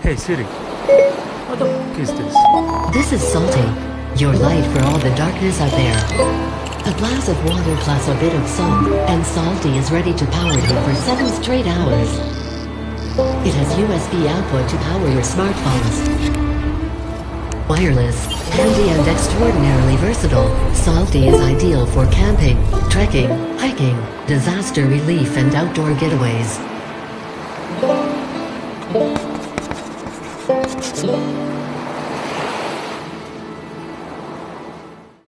Hey Siri, what the f is this? This is Salty, your light for all the darkness out there. A glass of water plus a bit of salt, and Salty is ready to power you for 7 straight hours. It has USB output to power your smartphones. Wireless, handy and extraordinarily versatile, Salty is ideal for camping, trekking, hiking, disaster relief and outdoor getaways.